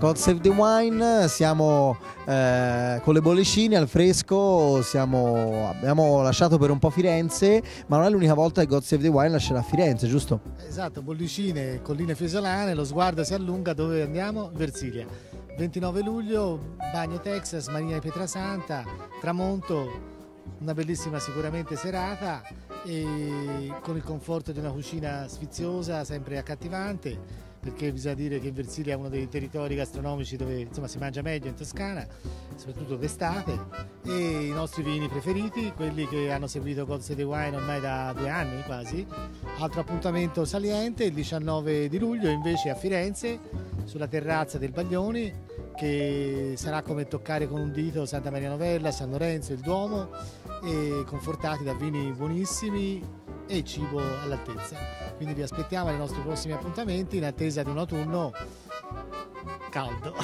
God Save the Wine, siamo con le bollicine al fresco, abbiamo lasciato per un po' Firenze, ma non è l'unica volta che God Save the Wine lascerà Firenze, giusto? Esatto, bollicine, colline fiesolane, lo sguardo si allunga, dove andiamo? Versilia. 29 luglio, Bagno Texas, Marina di Pietrasanta, tramonto, una bellissima sicuramente serata e con il conforto di una cucina sfiziosa, sempre accattivante, perché bisogna dire che Versilia è uno dei territori gastronomici dove insomma si mangia meglio in Toscana, soprattutto d'estate, e i nostri vini preferiti, quelli che hanno seguito God Save the Wine ormai da 2 anni quasi. Altro appuntamento saliente il 19 di luglio invece a Firenze, sulla terrazza del Baglioni, che sarà come toccare con un dito Santa Maria Novella, San Lorenzo, il Duomo, e confortati da vini buonissimi e cibo all'altezza. Quindi vi aspettiamo ai nostri prossimi appuntamenti in attesa di un autunno caldo.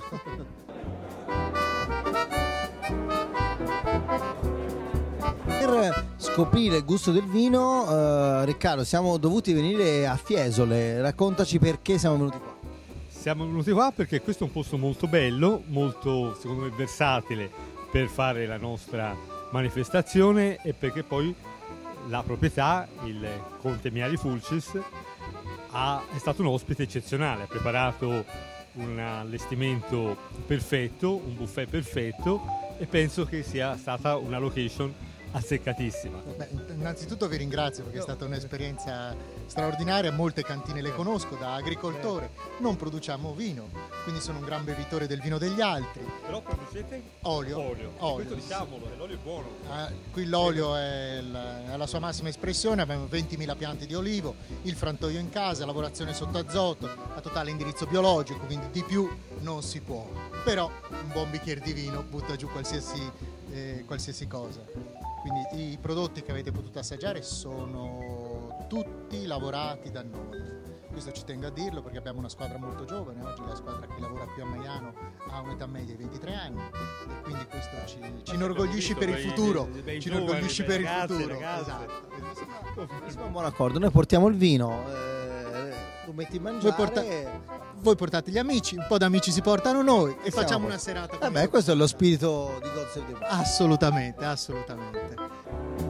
Per scoprire il gusto del vino, Riccardo, siamo dovuti venire a Fiesole. Raccontaci perché siamo venuti qua. Siamo venuti qua perché questo è un posto molto bello, molto secondo me versatile per fare la nostra manifestazione, e perché poi la proprietà, il Conte Miali Fulcis, è stato un ospite eccezionale, ha preparato un allestimento perfetto, un buffet perfetto, e penso che sia stata una location azzeccatissima. Beh, innanzitutto vi ringrazio perché è stata un'esperienza straordinaria, molte cantine le conosco da agricoltore, non produciamo vino, quindi sono un gran bevitore del vino degli altri. Però producete olio. Questo diciamolo, l'olio è buono. Qui l'olio è alla sua massima espressione, abbiamo 20.000 piante di olivo, il frantoio in casa, lavorazione sotto azoto, a totale indirizzo biologico, quindi di più non si può. Però un buon bicchiere di vino butta giù qualsiasi cosa. Quindi i prodotti che avete potuto assaggiare sono tutti lavorati da noi. Questo ci tengo a dirlo perché abbiamo una squadra molto giovane. Oggi la squadra che lavora qui a Maiano ha un'età media di 23 anni e quindi questo ci inorgoglisce per il futuro. Ci inorgoglisce per il futuro. Esatto. Siamo a buon accordo, noi portiamo il vino, lo metti in mangiare. Voi portate gli amici, un po' di amici si portano noi e facciamo una serata. Questo è lo spirito di God Save the Wine. Assolutamente, assolutamente.